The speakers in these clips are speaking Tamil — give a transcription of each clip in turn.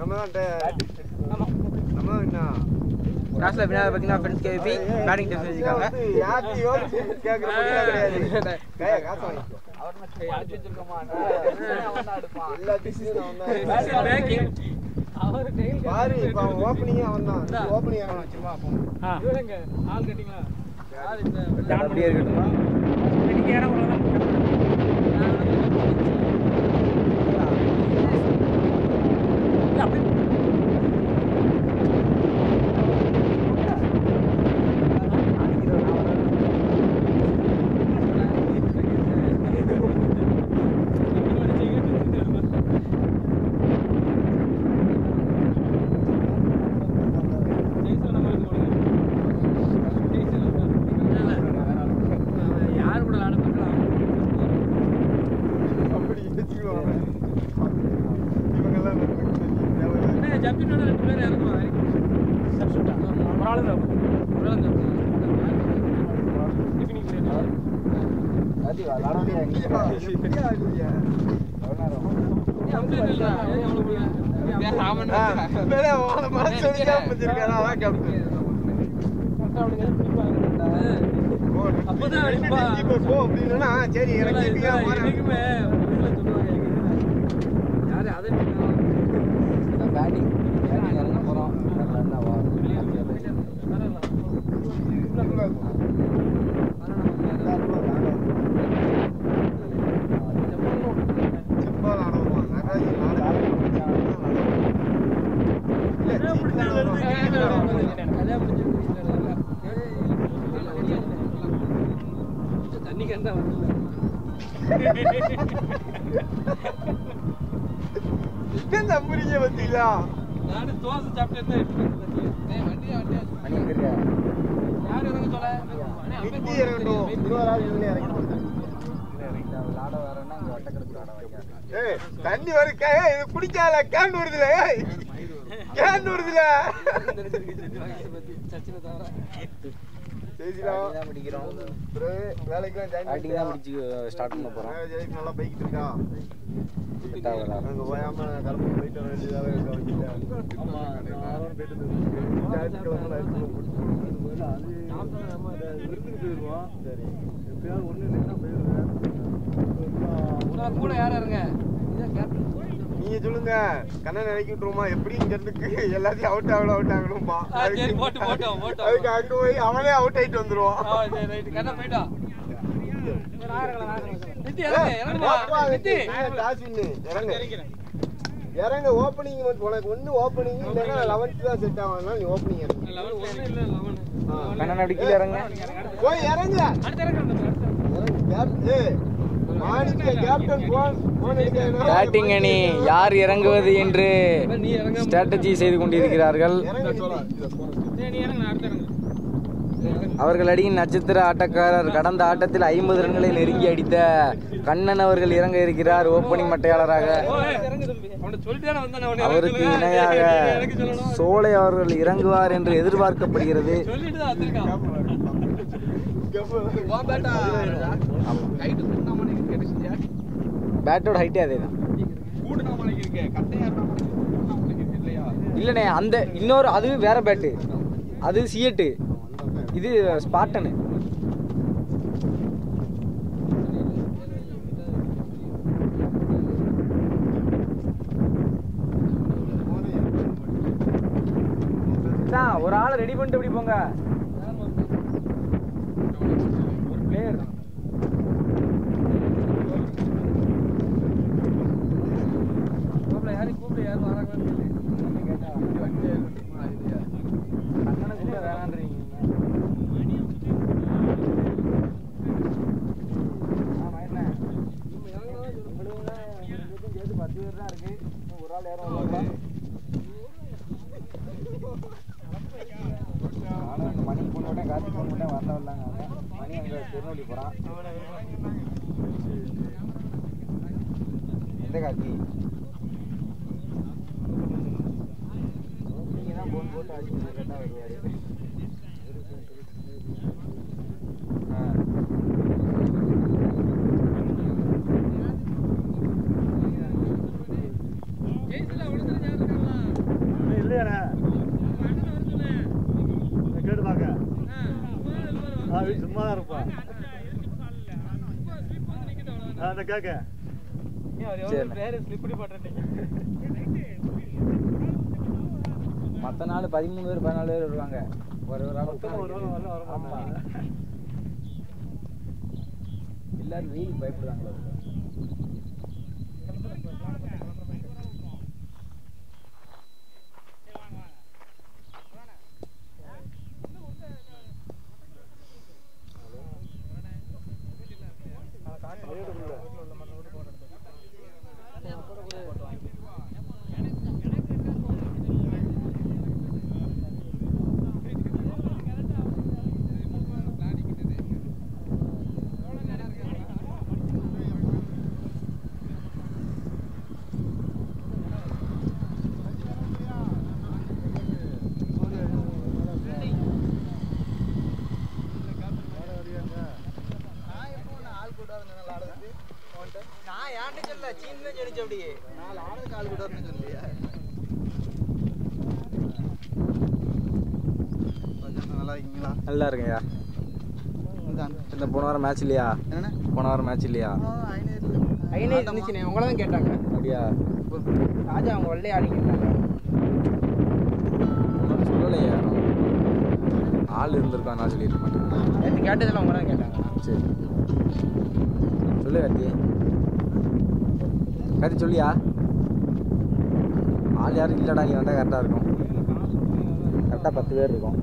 கிளாஸ்ல வினாத பார்த்தீங்கன்னா ஃப்ரெண்ட்ஸ் கேபி பேட்டிங் டெஸ்ட் வச்சிருக்காங்க. அப்படியே இருக்கட்டுமா? தண்ணி வருக்கா இது குடிக்காத கேன் வருதுல கேன் வருதுல நல்லா பைக்கிட்டு இருக்கா அங்க போயாம கிளம்பி போயிட்டு வர வேண்டியதாக. சரி எப்பயாவது ஒண்ணு இல்லைன்னா போயிடுவேன். கூட யாரா இருங்க நீங்க சொல்லுங்க. கண்ணன் இறக்கி விட்டுருமா? எப்படி இங்க இருக்கு எல்லாத்தையும் அவுட் ஆகணும்பா. அதுக்கு அங்க போய் அவனே அவுட் ஆயிட்டு வந்துருவான். இறங்க ஓப்பனிங் உனக்கு ஒண்ணு ஓப்பனிங் இல்லைன்னா 11th தான் செட் ஆகும். நீ ஓப்பனிங் இறங்க போய் இறங்க. பேட்டிங் அணி யார் இறங்குவது என்று ஸ்ட்ராட்டஜி செய்து கொண்டிருக்கிறார்கள். அவர்கள் அடியின் நட்சத்திர ஆட்டக்காரர் கடந்த ஆட்டத்தில் 50 ரன்களை நெருங்கி அடித்த கண்ணன் அவர்கள் இறங்க இருக்கிறார் ஓப்பனிங் மட்டையாளராக. அவருக்கு இணையாக சோலை அவர்கள் இறங்குவார் என்று எதிர்பார்க்கப்படுகிறது. பேட்டோட ஹைட்டே அதேதான் இல்லண்ணே. அந்த இன்னொரு அது வேற பேட்டு, அது சிஎட்டு, இது ஸ்பார்டன். ஒரு ஆளை ரெடி பண்ணிட்டு எப்படி போங்க. ஒரு பிளேயர் கூப்பிட்டு யாரும் வராங்கன்னு கேட்டா அண்ணனை கூட வேணான்றீங்க. ஆமா என்ன உங்களுக்கும் சேர்த்து 10 பேர் தான் இருக்கு. ஒரு ஆள் யாரும் மணிக்கு போன விட்டேன், கார்த்திக் போன விட்டேன், வரலாங்க. மணி அங்கே திருநெல்வேலி போகிறான். எந்த கார்த்தி? நீங்கள் தான் போன் போட்டு அடிச்சு கேட்டால் வருவார். ஆ சும்மா தான் இருப்பான். அந்த கேக்க மற்ற நாள் 13 பேர் 14 பேர் வருவாங்க. ஒரு ஆள் எல்லாரும் வெயில் பயப்படுறாங்களோ. நல்லா இருக்குங்கய்யா. இந்த போன வாரம் மேட்ச் இல்லையா? போன வாரம் மேட்ச் இல்லையா? உங்களை தான் கேட்டாங்க. அப்படியா? ராஜா அவங்க வெள்ளையே ஆடிக்கிட்டாங்க. சொல்லலையா? ஆள் இருந்திருக்கா? நான் சொல்லியிருக்க மாட்டேன். கேட்டதெல்லாம் உங்களை தான் கேட்டாங்க. சரி சொல்லு கார்த்தி. கார்த்தி சொல்லியா? ஆள் யாரும் இல்லைடா, நீ வந்தால் கரெக்டாக இருக்கும். கரெக்டாக 10 பேர் இருக்கும்.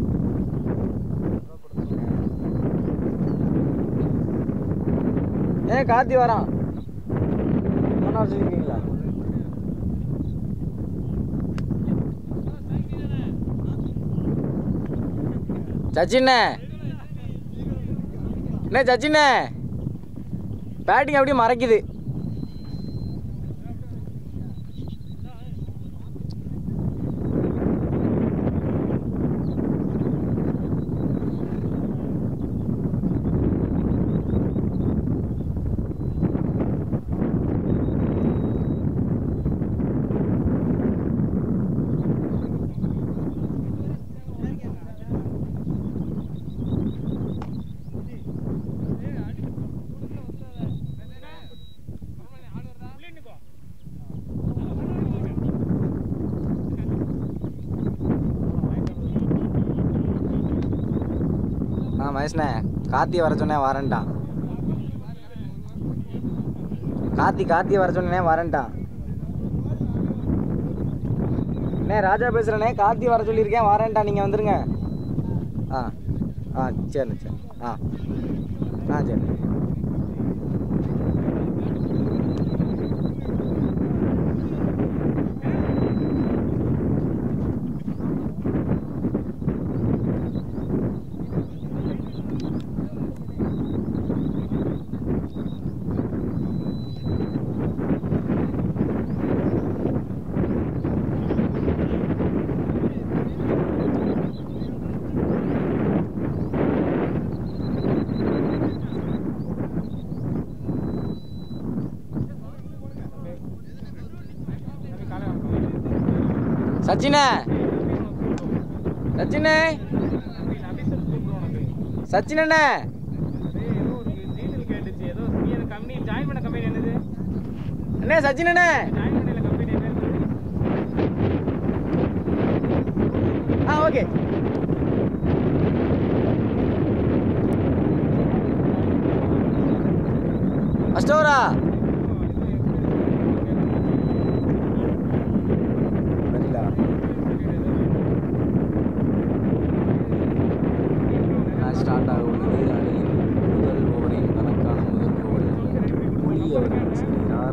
ஏன் கார்த்தி வரான்? ஒன்றா வச்சுருக்கீங்களா? சச்சிண்ணே என்ன சச்சிண்ணே பேட்டிங் அப்படியே மறைக்குது. மகேஷ்ண்ணே கார்த்தியை வர சொன்னேன் வரேன்ட்டான். கார்த்தியை வர சொன்னேன் வரேன்ட்டான். அண்ணே ராஜா பேசுகிறேண்ணே, கார்த்தி வர சொல்லியிருக்கேன் வரேன்ட்டான். நீங்கள் வந்துருங்க. சரிண்ணே சரி. சரி. சச்சினே சச்சினண்ணே அண்ணே சச்சினண்ணே ஓகே. அஷ்டோரா ஸ்டார்ட் ஆக உள்ளது. அணியின் முதல் ஓவரின் கணக்கான முதல் ஓவரில் புலி அவர்கள் செல்கிறார்.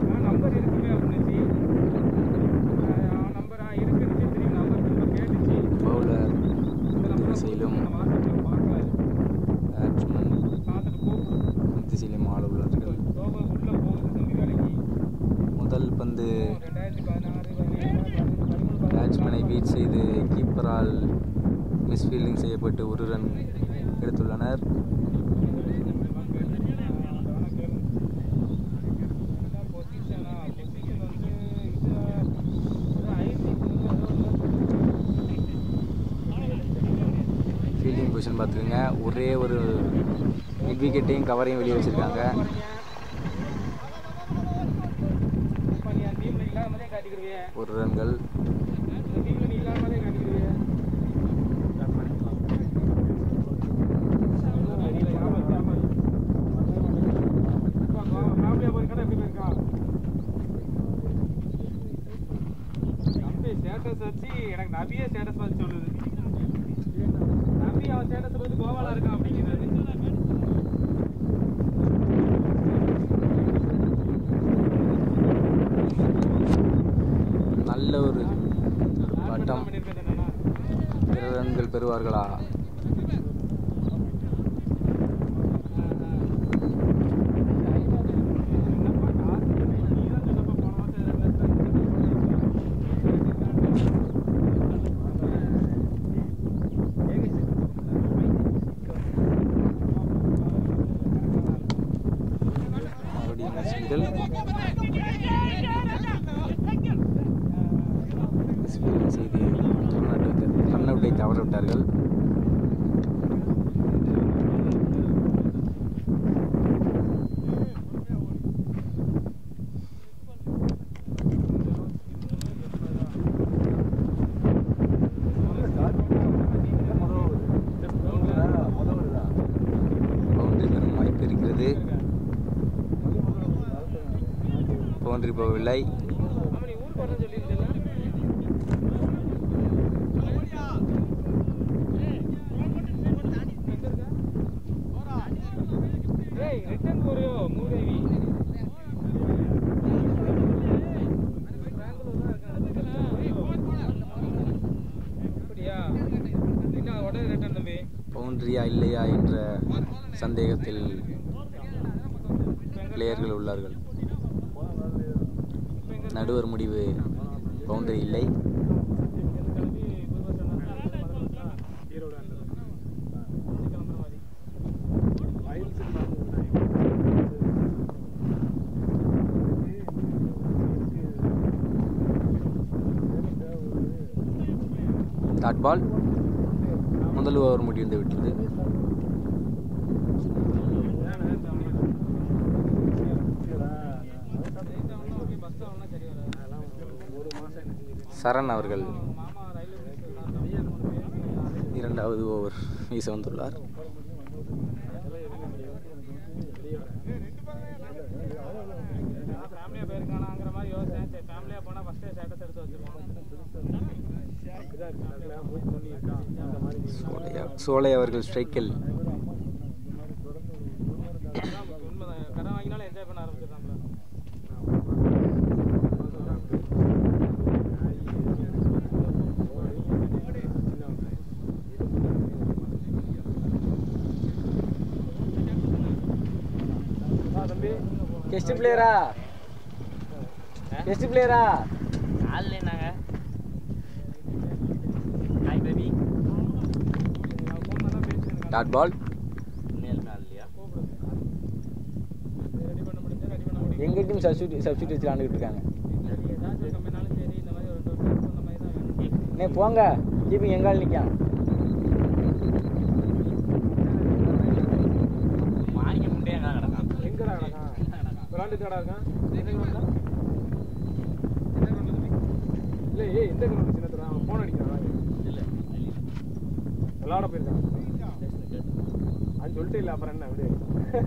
பவுலர் திசையிலும் பேட்ஸ்மேன் திசையிலும் ஆட உள்ளார்கள். முதல் பந்து பேட்ஸ்மேனை பீட் செய்து கீப்பரால் மிஸ்ஃபீல்டிங் செய்யப்பட்டு ஒரு ரன் எடுத்துள்ளனர். ஃபீல்டிங் பொசிஷன் பார்த்துக்கோங்க. ஒரே ஒரு மிட் விக்கெட்டையும் கவரையும் வெளியே வச்சுருக்காங்க. ஒரு ரன்கள். எனக்கு நபியே ஸ்டேட்டஸ் பார்த்து சொல்லுது. நபி அவன் ஸ்டேட்டஸ் பார்த்து கோவால இருக்கான் அப்படிங்கிறது. நல்ல ஒரு பட்டம். 2 ரன்கள் பெறுவார்களா? செய்து ரன் அவுட்டை தவற விட்டார்கள். பவுண்டரி பெறும் வாய்ப்பு இருக்கிறது. பவுண்டரி போகவில்லை. பவுண்டரியா இல்லையா என்ற சந்தேகத்தில் பிளேயர்கள் உள்ளார்கள். நடுவர் முடிவு பவுண்டரி இல்லை. Dot ball. முதல் ஓவர் முடிந்து விட்டது. சரண் அவர்கள் 2வது ஓவர் வீச வந்துள்ளார். சோலை அவர்கள் ஸ்ட்ரைக்கில். கெஸ்ட் பிளேயரா ஆல்லேனாங்க. Hi baby. Dot ball. எங்க டீம் சப்ஸ்டியூட் வச்சு விளையாண்டுட்டு இருக்காங்க. போங்க கீப்பிங் எங்கால் நிற்கான். மாறிக்க முட்டையா கிடக்கான். எங்கடா கிடக்கான்? விளாண்டு கடா இருக்கான். இல்லை இந்த கிரௌண்ட் சின்னத்துல அவன் போன் அடிக்கிறான். இல்லை விளாட போயிருக்கான். அது சொல்லிட்டு இல்லை அப்புறம் என்ன விடு.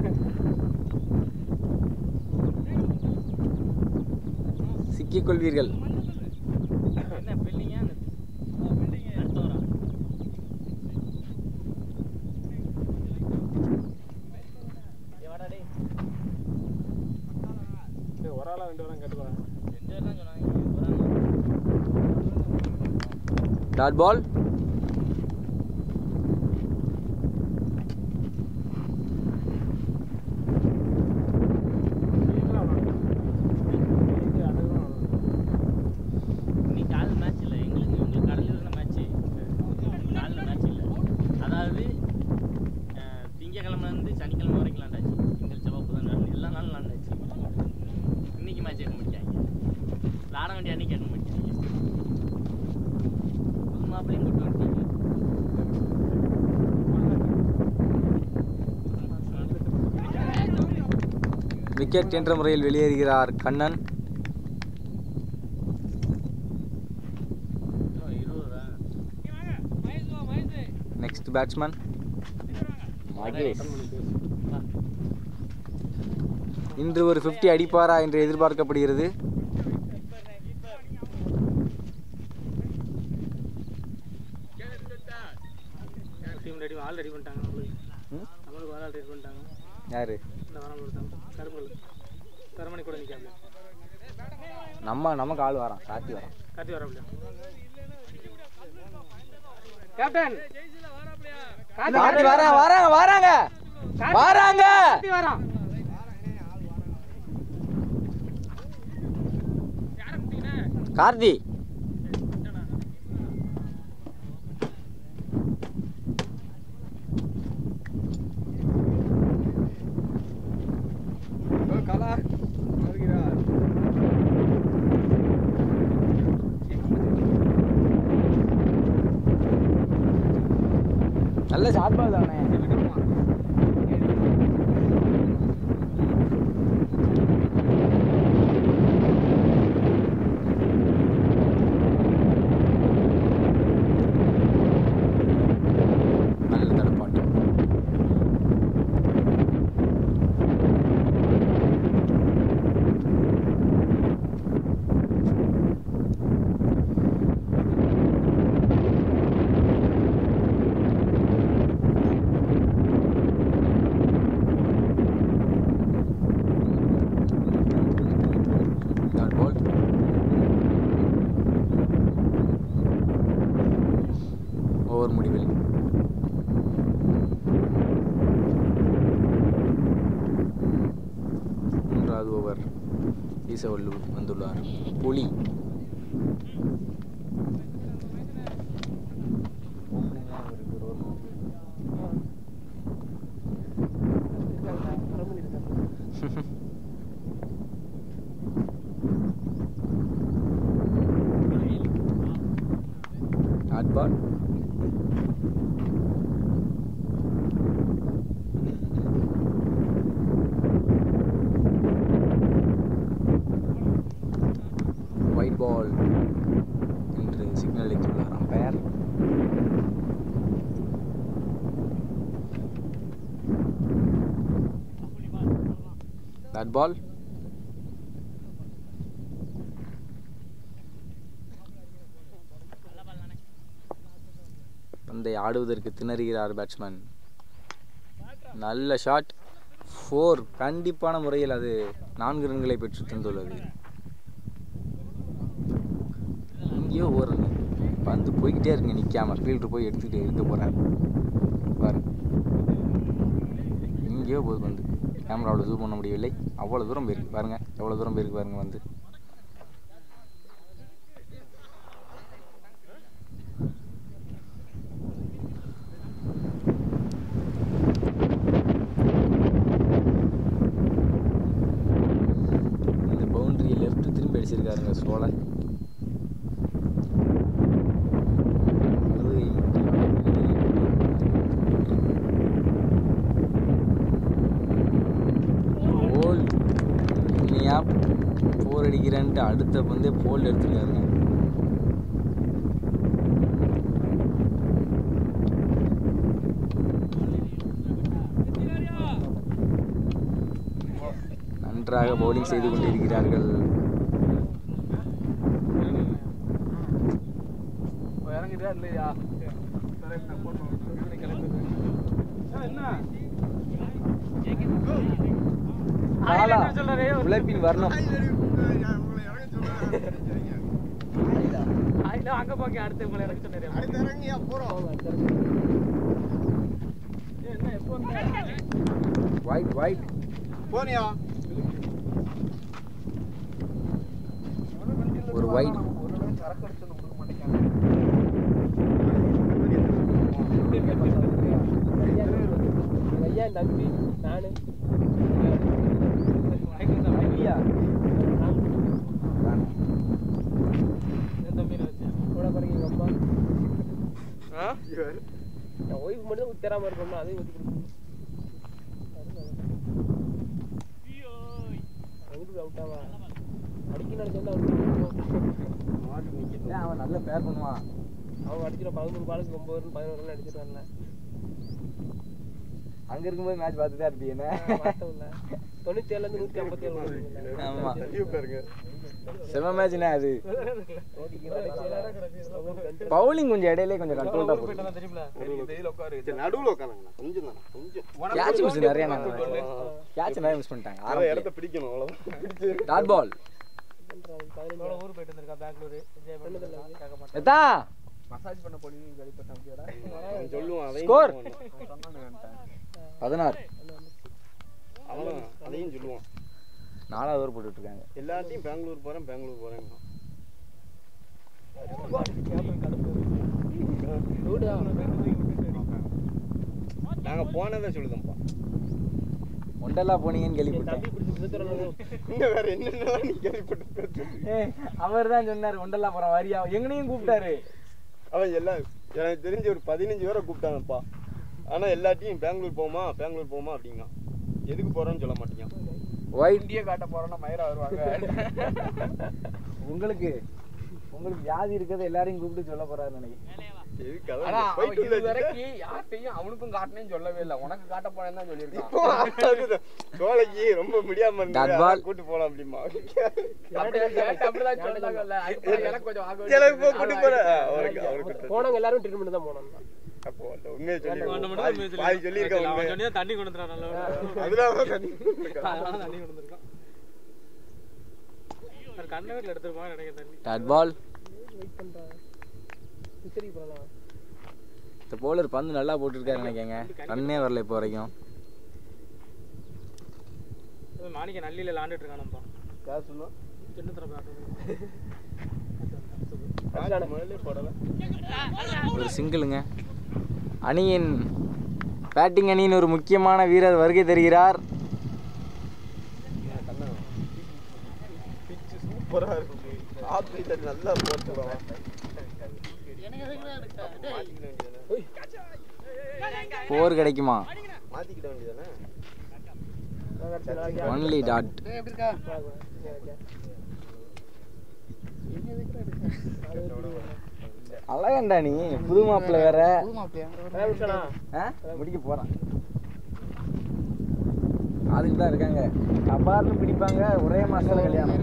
சிக்கிக் கொள்வீர்கள். என்ன பில்டிங்கா? ஒரு ஆளா 2 வரம் கேட்டு வரேன். 2 தான் சொன்னாங்க. Dot ball. மாப்பிளையும் கூட்டு விக்கெட் என்ற முறையில் வெளியேறுகிறார் கண்ணன். Next batsman Mahesh. இன்று ஒரு 50 அடிப்பாரா என்று எதிர்பார்க்கப்படுகிறது. யாரு நமக்கு ஆள் வரான். கார்த்தி வரான். கேப்டன் கார்த்தி வராங்க. கார்த்தி கலா வருகிறார். நல்ல ஷார்ட் பால் தானே. நல்ல தடப்பாட்டம். ஓவர் முடிவில் மூன்றாவது ஓவர் வீச வந்துள்ளார் புலி. Dot ball. ஒயிட் பால் என்று சிக்னல் அளித்துள்ளார் அம்பையர். Dot ball. பந்தை ஆடுவதற்கு திணறுகிறார் பேட்ஸ்மேன். நல்ல ஷாட். 4 கண்டிப்பான முறையில் அது 4 ரன்களை பெற்று தந்துள்ளது. இங்கேயோ ஓடுறேன் பந்து போய்கிட்டே இருக்குங்க நிற்காம. ஃபீல்டர் போய் எடுத்துக்கிட்டு இருக்க போகிறார் பாரு. எங்கேயோ போகுது பந்து. கேமராவில் ஜூம் பண்ண முடியவில்லை. அவ்வளோ தூரம் போயிருக்கு பாருங்க. எவ்வளோ தூரம் போயிருக்கு பாருங்க வந்து. இந்த பவுண்டரியை லெஃப்ட் திரும்பி அடிச்சிருக்காருங்க சோலை. போர் அடிக்கிறேன்ட்டு அடுத்த பந்தே போல்ட் எடுத்துருக்காருங்க. நன்றாக பவுலிங் செய்து கொண்டிருக்கிறார்கள். உழைப்பின் வரணும். அங்க போங்க அடுத்து உங்களை இறக்க சொன்னேன். அடுத்து இறங்கியா போறோம். என்ன எப்போ வைட் போனியா ஒரு வைட். ஐயா தம்பி நானு ஐயா ஒய்ஃப் மட்டும் உத்தராம இருக்கோம்னா அதையும் ஊற்றி கொடுக்கணும். அவுட்டாவா அடிக்கணும் சேர்ந்து அவன் நல்ல பேர் பண்ணுவான். அவங்க அடிக்கிற 13 பாலுக்கு 9 ரன் 11 ரன் அடிச்சிட்டு வரல. அங்க இருக்கும்போது மேட்ச் பார்த்துட்டே இருப்பீங்க என்ன? 97 157. ஆமா பாருங்க செம மேட்ச்னா அது. பவுலிங் கொஞ்சம் இடையிலே கொஞ்சம் கண்ட்ரோலா போட்டு தெரியுமா நடுவுல உட்காருங்க கொஞ்சம் தான் கொஞ்சம் கேட்ச் மிஸ் நிறைய கேட்ச் நிறைய மிஸ் பண்ணிட்டாங்க. அரை இடத்த பிடிக்கணும் அவ்வளவுதான். டாட் பால் ஊர் போயிட்டு வந்திருக்கா பெங்களூர் என்ஜாய் பண்ணது எத்தா மசாஜ் பண்ண போனீங்க கேள்விப்பட்டேன். சொல்லுவான் அதையும் ஸ்கோர் சொன்னானுங்க. 16. அவன் அதையும் சொல்லுவான். 4வது ஓவர் போட்டுட்டு இருக்காங்க. எல்லாத்தையும் பெங்களூர் போறேன் நாங்க போனதை சொல்லுதம்பா. ஒண்டலா போனீங்கன்னு கேள்விப்பட்டேன். இன்னும் வேற என்னென்னலாம் நீ கேள்விப்பட்டு அவர் தான் சொன்னாரு ஒண்டலா போற வரியா எங்கனையும் கூப்பிட்டாரு. அவன் எல்லாம் எனக்கு தெரிஞ்ச ஒரு 15 பேரை கூப்பிட்டாங்கப்பா. ஆனா எல்லாத்தையும் பெங்களூர் போமா அப்படிங்க. எதுக்கு போறோன்னு சொல்ல மாட்டீங்க. இந்தியா காட்ட போறோம்னா மயிரா வருவாங்க. உங்களுக்கு வியாதி இருக்கிறது எல்லாரையும் கூப்பிட்டு சொல்ல போறாரு நினைக்கிறேன். யார்ட்டையும் அவனுக்கும் காட்டினேன்னு சொல்லவே இல்லை. உனக்கு காட்ட போறேன்னு தான் சொல்லியிருக்கான். சோலைக்கு ரொம்ப முடியாம இருந்தா கூட்டு போலாம் அப்படிமா. போனவங்க எல்லாரும் ட்ரீட்மெண்ட் தான் போனோம். அப்போ உண்மையை சொல்லி தண்ணி கொடுத்துறான். கண்ணவீட்டில் எடுத்துருப்பாங்க நினைக்கிறேன். Dot ball. இந்த போலர் பந்து நல்லா போட்டுருக்காரு நினைக்கங்க. ரன்னே வரல இப்போ வரைக்கும். மாணிக்க நல்லில விளாண்டுட்டு இருக்கானப்பா. சின்ன தர ஒரு சிங்கிளுங்க. அணியின் பேட்டிங் அணியின் ஒரு முக்கியமான வீரர் வருகை தருகிறார். சூப்பரா இருக்கு. நல்லா போட்டுருவான். போர் கிடைக்குமா? மாத்திக்கிட வேண்டியதானே. Only dot. அழகண்டா நீ புது மாப்பிள்ள வேற. முடிக்க போறான். அதுக்கு தான் இருக்காங்க. கபார்னு பிடிப்பாங்க. ஒரே மாசத்துல கல்யாணம்.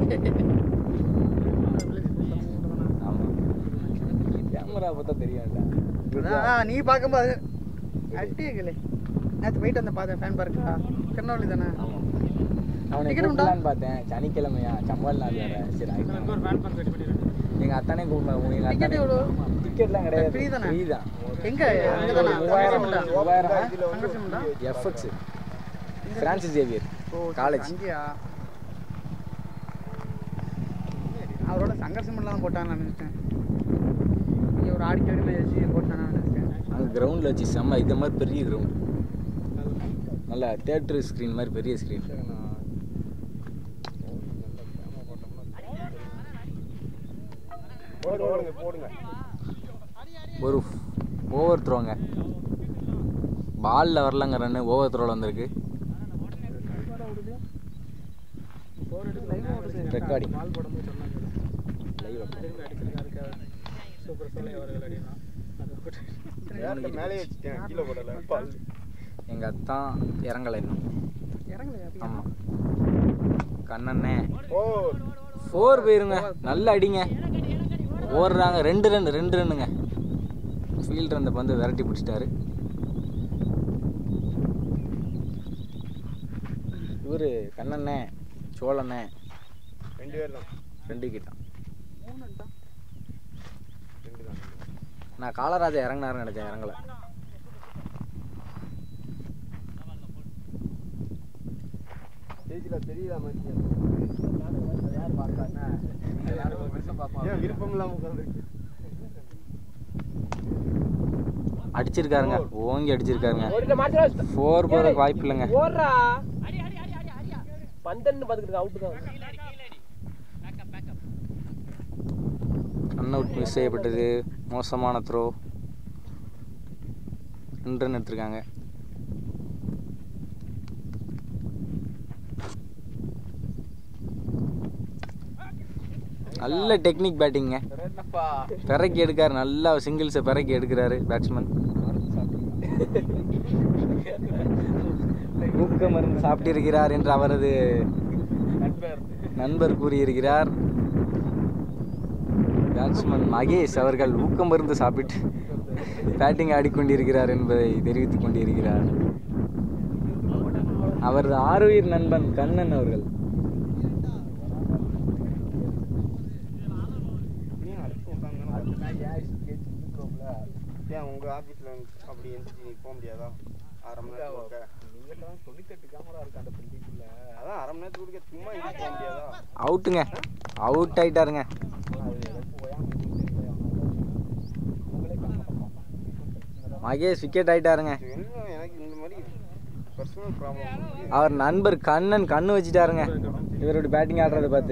ஆமா கேமரா பார்த்தா தெரியும்டா. நீ பார்க்கும்போது அட்டியங்களே நேற்று போயிட்டு வந்தேன் பார்த்தேன். ஃபேன் பார்க்கா திருநெல்வேலி தானே. அவனை கூப்பிடலான்னு பார்த்தேன். சனிக்கிழமையா சம்பல் நாள் வேற. சரி எங்க அத்தானே கூப்பிடுவாங்க. எங்க அத்தானே டிக்கெட்லாம் கிடையாது. ஃப்ரீ தான். எங்க 3000 எஃப்எக்ஸ் பிரான்சிஸ் சேவியர் காலேஜ். அங்கேயா அவரோட சங்கர்ஷம் தான் போட்டான்னு நினைச்சேன். இங்கே ஒரு ஆடிட்டோரியமில் வச்சு போட்டான்னு நினைச்சேன். அங்கே கிரவுண்டில் வச்சு செம்ம இந்த மாதிரி பெரிய கிரவுண்ட். நல்லா தேட்டர் ஸ்க்ரீன் மாதிரி பெரிய ஸ்க்ரீன். ஒரு ஓவர் த்ரோங்க. பாலில் வரலங்க ரன்னு. ஓவர் த்ரோவில் வந்திருக்கு. ரெக்கார்டிங் எங்க அத்தான் இறங்கலை இன்னும். ஆமா கண்ணண்ணே 4 போயிருங்க. நல்ல அடிங்க. ஓடுறாங்க. 2 ரன்னுங்க. ஃபீல்டர் அந்த பந்து விரட்டி பிடிச்சிட்டாரு. இவரு கண்ணண்ணே சோழண்ணே 2 பேர் தான். 2 விக்கெட். நான் காலராஜா இறங்கினாருன்னு நினைச்சேன். இறங்கல. தெரியுதா மாதிரி விருப்பம் இல்லாம உட்கார்ந்து அடிச்சிருக்காருங்க. ஓங்கி அடிச்சிருக்காருங்க. 4 போறதுக்கு வாய்ப்பு இல்லைங்க. ரன் அவுட் மிஸ் செய்யப்பட்டது. மோசமான த்ரோ. 2 ரன் எடுத்திருக்காங்க. நல்ல டெக்னிக் பேட்டிங்க. பிறக்கி எடுக்காரு, நல்லா சிங்கிள்ஸை பிறக்கி எடுக்கிறாரு பேட்ஸ்மேன். ஊக்க மருந்து சாப்பிட்டிருக்கிறார் என்று அவரது நண்பர் கூறியிருக்கிறார். பேட்ஸ்மேன் மகேஷ் அவர்கள் ஊக்க மருந்து சாப்பிட்டு பேட்டிங் ஆடிக்கொண்டிருக்கிறார் என்பதை தெரிவித்துக் கொண்டிருக்கிறார். அவரது ஆருயிர் நண்பன் கண்ணன் அவர்கள். ஏன் உங்க ஆபீஸ்ல அப்படி எந்திரிச்சு போக முடியாதா? அரை மணி நேரம் 98 கேமரா இருக்கு அந்த பில்டிங்ல. அதான் அரை மணி நேரத்துக்கு சும்மா எந்திரிச்சு போக முடியாதா? அவுட்டுங்க, அவுட் ஆயிட்டாருங்க. மகேஷ் விக்கெட் ஆயிட்டாருங்க. எனக்கு இந்த மாதிரி பர்சனல் ப்ராப்ளம். அவர் நண்பர் கண்ணன் கண்ணு வச்சுட்டாருங்க இவரோட பேட்டிங் ஆடுறத பார்த்து.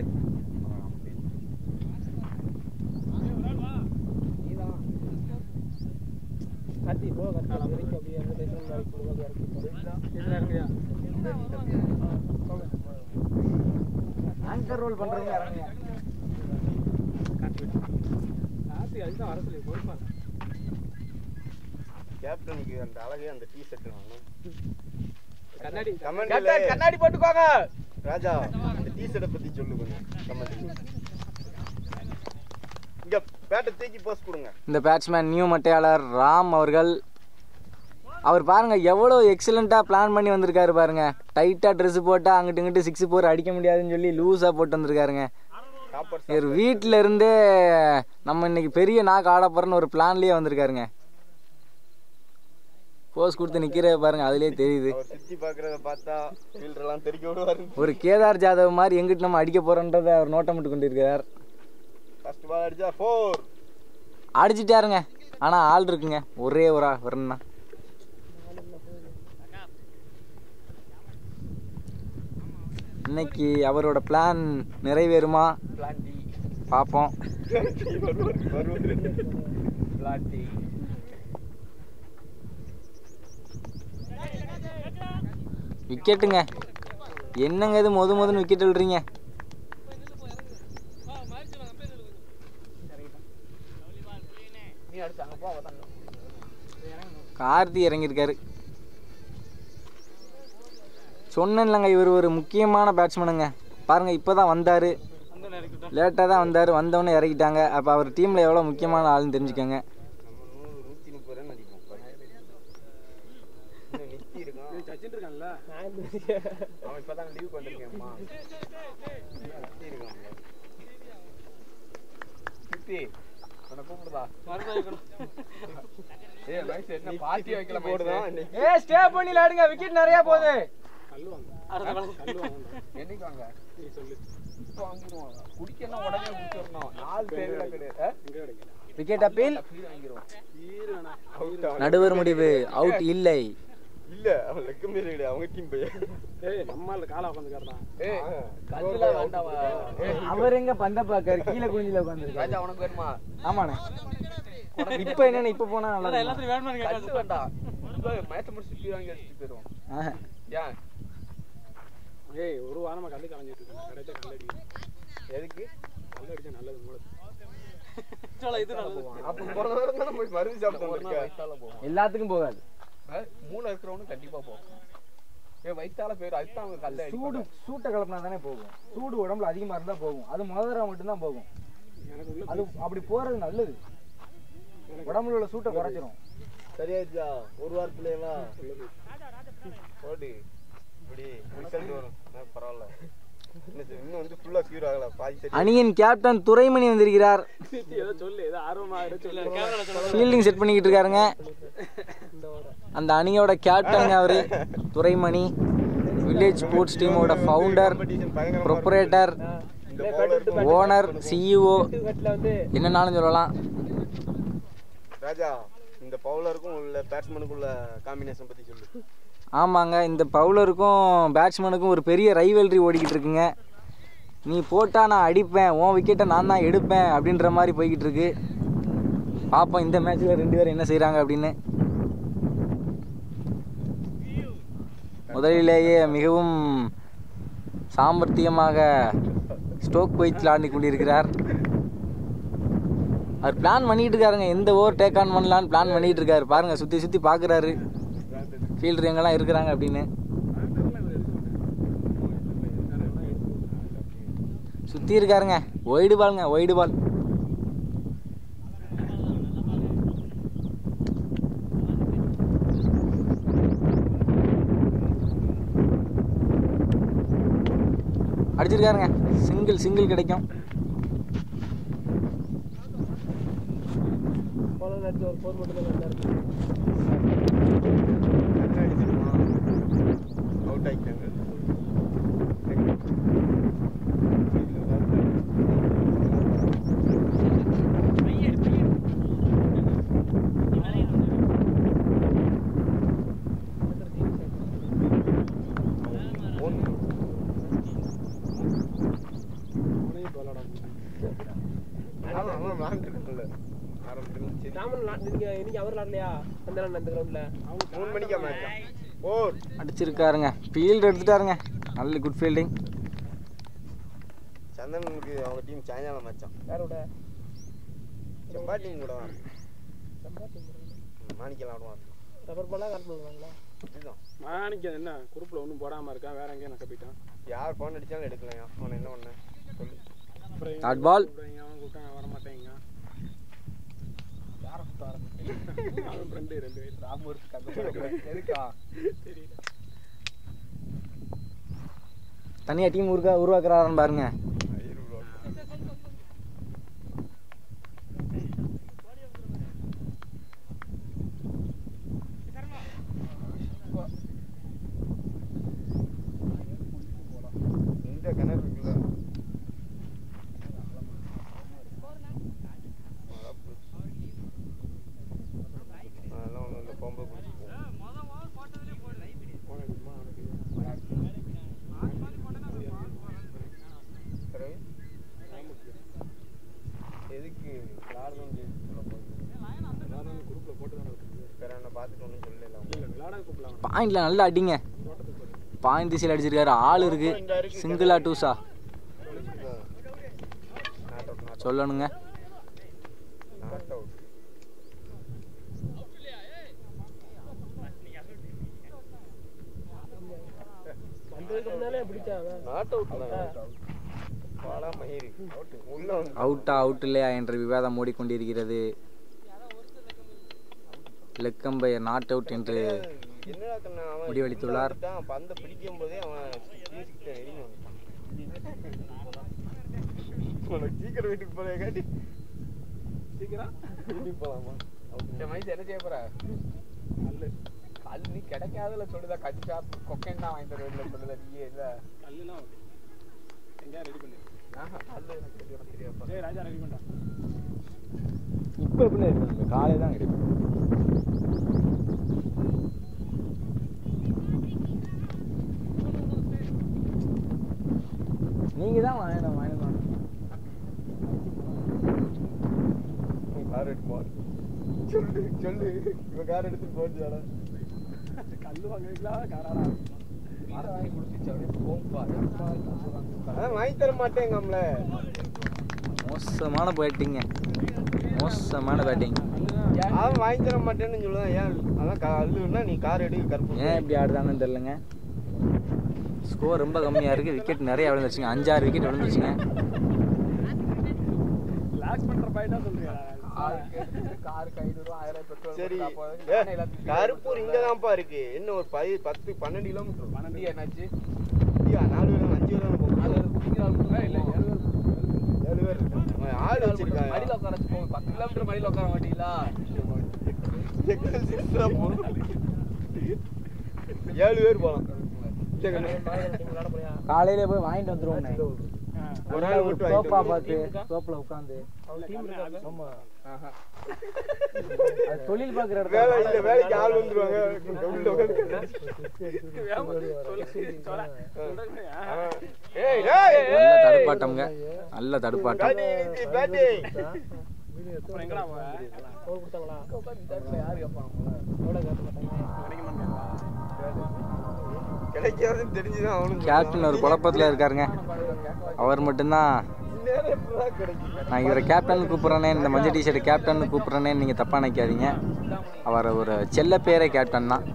ஆங்கர் ரோல் பண்றவங்க இறங்குங்க. கேப்டனுக்கு அந்த அழகே அந்த டீ ஷர்ட் வாங்கணும். கண்ணாடி போட்டுக்கோங்க ராஜா. அந்த டீ ஷர்ட்டை பத்தி சொல்லு கொஞ்சம் கமெண்ட்ல. இங்க பேட்டை தூக்கி போஸ்ட் கொடுங்க. இந்த பேட்ஸ்மேன் நியூ மட்டையாளர் ராம் அவர்கள். அவர் பாருங்க எவ்வளோ எக்ஸலண்ட்டாக பிளான் பண்ணி வந்திருக்காரு பாருங்க. டைட்டாக ட்ரெஸ் போட்டால் அங்கிட்டு இங்கிட்டு 6 4 அடிக்க முடியாதுன்னு சொல்லி லூஸாக போட்டு வந்திருக்காருங்க. இவர் வீட்டில் இருந்தே நம்ம இன்னைக்கு பெரிய நாக்கு ஆட போகிறோன்னு ஒரு பிளான்லேயே வந்திருக்காருங்க. போஸ் கொடுத்து நிற்கிற பாருங்க, அதுலேயே தெரியுது. சுற்றி பார்க்குறத பார்த்தா ஃபீல்டர்லாம் தெறிக்க விடுவாரு. ஒரு கேதார் ஜாதவ் மாதிரி எங்கிட்டு நம்ம அடிக்க போகிறோன்றதை அவர் நோட்டமிட்டு கொண்டிருக்கிறார். ஃபர்ஸ்ட் பால் அடிச்சா 4 அடிச்சிட்டாருங்க. ஆனால் ஆள் இருக்குங்க, ஒரே ஒரு வரணும்னா. இன்னைக்கு அவரோட பிளான் நிறைவேறுமா பார்ப்போம். விக்கெட்டுங்க. என்னங்க இது மொதன்னு விக்கெட் விடுறீங்க? கார்த்தி இறங்கியிருக்காரு. சொன்னேன்லங்க இவர் ஒரு முக்கியமான பேட்ஸ்மேனுங்க. பாருங்க இப்போதான் வந்தார், லேட்டாக தான் வந்தார், வந்தவொடனே இறக்கிட்டாங்க. அப்போ அவர் டீமில் எவ்வளோ முக்கியமான ஆளுன்னு தெரிஞ்சுக்கோங்க. ஸ்டே பண்ணி விளையாடுங்க, விக்கெட் நிறைய போகுது. Wicket appeal. நடுவர் முடிவு அவுட் இல்லை. இல்ல அவன் லெக் மேல கிடையாது, அவங்க டீம் பையன். ஏய் நம்மால கால உட்கார்ந்துக்கறடா. ஏய் கல்லுல வேண்டாம். அவர் எங்க பந்த பாக்காரு, கீழ குனிஞ்சில உட்கார்ந்திருக்காரு. ராஜா உனக்கு வேணுமா? ஆமாண்ணே. இப்போ என்னன்னு இப்போ போனா நல்லா எல்லாத்தையும் வேணும்னு கேட்காத வேண்டாம். மேட்ச் முடிச்சு டீ வாங்கி வச்சிட்டு போறோம். ஏன்? ஏய் ஒரு வாரமா கல்லு கலஞ்சிட்டு இருக்கேன். கடையில கல்ல அடி. எதுக்கு? கல்ல அடிச்சா நல்லது மூளை. சோல இது நல்லது. அப்ப போற நேரம் தான் போய் மருந்து சாப்பிட்டு வந்திருக்க. எல்லாத்துக்கும் போகாது. மூளை இருக்கிறவனும் கண்டிப்பா போகும். வயிற்றால பேர் அதுதான் அவங்க கல்ல சூட்டை கலப்பினா தானே போகும். சூடு உடம்புல அதிகமா இருந்தா போகும். அது முதல்ல மட்டும்தான் போகும். அது அப்படி போறது நல்லது. உடம்புல உள்ள சூட்டை குறைச்சிரும். சரியாச்சா? ஒரு வாரத்துலவா ஓடி இப்படி ரிசல்ட் வரும். பரவாயில்ல, இன்னும் வந்து ஃபுல்லா கியூர் ஆகல. பாதி அணியின் கேப்டன் துரைமணி வந்திருக்கிறார். ஏதோ சொல்லு, ஏதோ ஆர்வமா சொல்லு. கேமரால சொல்லுங்க. ஃபீல்டிங் செட் பண்ணிக்கிட்டு இருக்காருங்க. அந்த அணியோட கேப்டன் அவரு துரைமணி. வில்லேஜ் ஸ்போர்ட்ஸ் டீமோட ஃபவுண்டர், ப்ரொப்ரேட்டர், ஓனர், சிஇஓ, என்னன்னாலும் சொல்லலாம். ராஜா, இந்த பவுலருக்கும் உள்ள பேட்ஸ்மேனுக்குள்ள காம்பினேஷன் பத்தி சொல்லு. ஆமாங்க, இந்த பவுலருக்கும் பேட்ஸ்மேனுக்கும் ஒரு பெரிய ரைவல்ரி ஓடிக்கிட்டு இருக்குங்க. நீ போட்டால் நான் அடிப்பேன், உன் விக்கெட்டை நான் தான் எடுப்பேன் அப்படின்ற மாதிரி போய்கிட்டு இருக்கு. பார்ப்போம் இந்த மேட்ச்சில் 2 பேரும் என்ன செய்கிறாங்க அப்படின்னு. முதலிலேயே மிகவும் சாமர்த்தியமாக ஸ்டோக் போயிட்டு விளாண்டு கொண்டிருக்கிறார். அவர் பிளான் பண்ணிட்டு இருக்காருங்க, எந்த ஓவர் டேக் ஆன் பண்ணலான்னு பிளான் பண்ணிட்டு இருக்காரு. பாருங்க சுற்றி சுற்றி பார்க்குறாரு ஃபீல்டர் எங்கெல்லாம் இருக்கிறாங்க அப்படின்னு. சுற்றி இருக்காருங்க. ஒய்டு பாலுங்க, ஒய்டு பால். அடிச்சிருக்காருங்க. சிங்கிள் கிடைக்கும். அவுட் ஆகிட்டாங்க. அடிச்சிருக்காருங்க. ஃபீல்டு எடுத்துட்டாருங்க. நல்ல குட் ஃபீல்டிங். சந்தனுக்கு அவங்க டீம் சாயங்காலம் மச்சான். யாரோட? செம்பா டீம் கூட தான். மாணிக்கம் ஆடுவான். ரப்பர் பாலா கால் பண்ணுவாங்களா? இதுதான். மாணிக்கம் என்ன குரூப்ல ஒன்றும் போடாமல் இருக்கான், வேற எங்கேயும் நக்க போயிட்டான். யார் ஃபோன் அடித்தாலும் எடுக்கலையா? அவனை என்ன பண்ண சொல்லு. Short ball. அவன் கூப்பிட்டான் வர மாட்டேங்க. தனியா டீம் உருவாக்குறாருன்னு பாருங்க. இந்த கிணறு இருக்குல்ல, அதெல்லாம் ஒன்றும் இல்லை. பொம்பை பிடிச்சி எதுக்கு விளாடணும் சொல்ல போகுது. குரூப்ல போட்டு தானே வேற என்ன பார்த்துட்டு ஒன்றும் சொல்லல. விளாட கூப்பிடலாம். பாயிண்ட்ல நல்லா அடிங்க. பாயிண்ட் திசையில் அடிச்சிருக்காரு. ஆள் இருக்கு. சிங்கிளா டூஸா சொல்லணுங்க. அவுட்டா அவுட் இல்லையா என்ற விவாதம் ஓடிக்கொண்டிருக்கிறது. லெக் அம்பையர் நாட் அவுட் என்று முடிவளித்துள்ளார். பந்த பிடிக்கும் போதே அவன் சீக்கிரம் வீட்டுக்கு போற காட்டி சீக்கிரம் வீட்டுக்கு போலாமா? மைஸ் என்ன செய்ய போற? கல் நீ கிடைக்காதல சொல்லுதா, கடிச்சா கொக்கைன் தான் வாங்கி தருவேன் சொல்லுதா. நீ இல்ல கல்லுனா எங்க ரெடி பண்ணு. கல்லு எனக்கு தெரியாது. சரி ராஜா ரெடி பண்ணா. இப்போ எப்படி இருக்கு? காலையில தான் ரெடி பண்ணு. நீங்க தான் வாங்கணும். கார் எடுத்து போ சொல்லு. இவன் கார் எடுத்து போச்சுடா. கல்லு வாங்குவீங்களா காராடா? காரை வாங்கி கொடுத்துச்சு அப்படியே போப்பா. அதான் வாங்கி தர மாட்டேங்கம்ல. மோசமான பேட்டிங்க. அவன் வாங்கி தர மாட்டேன்னு சொல்லுதான். ஏன் அதான் கல்லுன்னா நீ கார் எடு கருப்பு. ஏன் இப்படி ஆடுதான்னு தெரியலங்க. ஸ்கோர் ரொம்ப கம்மியாக இருக்குது. விக்கெட் நிறைய விழுந்துருச்சுங்க. 5-6 விக்கெட் விழுந்துருச்சுங்க. சரி கருப்பூர் இங்கதான்ப்பா இருக்கு. என்ன ஒரு 10-12 கிலோமீட்டர். 12 என்னாச்சு? 4 பேர் 5 பேர் தானே போகும். 7 பேர் இருக்காங்க. ஆள் வச்சிருக்காங்க. மடியில் உட்கார வச்சு போங்க. 10 கிலோமீட்டர் மடியில் உட்கார மாட்டீங்களா? 7 பேர் போகலாம். காலையில போய் வாங்கிட்டு வந்துருவோம். ஒரு நாள் சோப்பா பார்த்து சோப்பில் உட்காந்து தொழில் பார்க்குற இடத்துல வேலைக்கு ஆள் வந்துருவாங்க. நல்ல தடுப்பாட்டம்ங்க. நல்ல தடுப்பாட்டம். கிடைக்காதுன்னு தெரிஞ்சுதான் அவனும் கேப்டன் ஒரு குழப்பத்தில் இருக்காருங்க. அவர் மட்டும்தான் நான் இவரை கேப்டன் கூப்பிட்றேனே, இந்த மஞ்சள் டிஷர்ட் கேப்டன் கூப்பிட்றேனேன்னு நீங்கள் தப்பாக நினைக்காதீங்க. அவர் ஒரு செல்ல பேரே கேப்டன் தான்.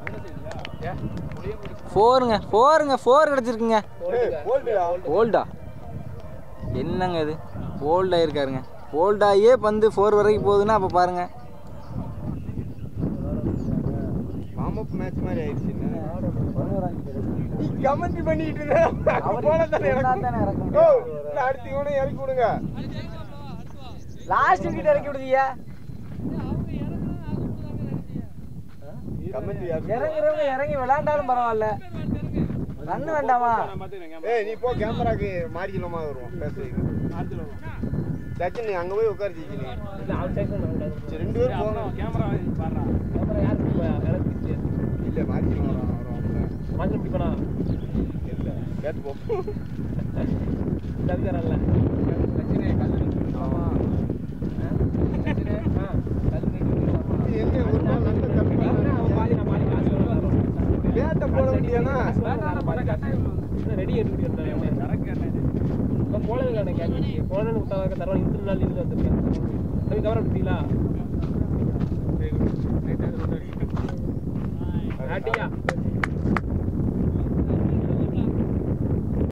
ஃபோர் கிடச்சிருக்குங்க. ஓல்டா என்னங்க இது, ஓல்டாக இருக்காருங்க. ஓல்டாயே பந்து 4 வரைக்கும் போகுதுன்னா அப்போ பாருங்க. வார்ம்-அப் மேட்ச் மாதிரி ஆயிடுச்சுன்னா நீ கமெண்ட் பண்ணிட்டு இருந்த அடுத்து இவனை இறக்கி விடுங்க. லாஸ்ட் கிட்ட இறக்கி விடுதீங்க. இறங்குறவங்க இறங்கி விளையாண்டாலும் பரவாயில்ல, ரன் வேண்டாமா? ஏய் நீ போ, கேமராக்கு மாறிக்கலாமா வருவோம் பேசுறீங்க. சச்சின் நீ அங்க போய் உட்காரு சச்சின். சரி 2 பேரும் போகணும். கேமரா பாடுறா, கேமரா யார் இல்ல மாறிக்கலாம் வரோம் மாதிரி பிடிப்பா இல்ல கேட்டு போ. தவிரல்ல சச்சினே கல்லு. ஆமா சச்சினே என்ன ஒரு நாள் நல்ல தப்பு அவன் பாதி காசு பேட்ட போட முடியானா பண கட்டாயம் ரெடி எடுத்து வந்தானே கரெக்ட் நான் போனது இல்ல கேட்கி போனது உத்தரவாக தரவா இந்த நாள் இருந்து வந்திருக்கேன். அது கவர் பண்ணிட்டீங்களா? ரைட் ரைட்டா ஆட்டியா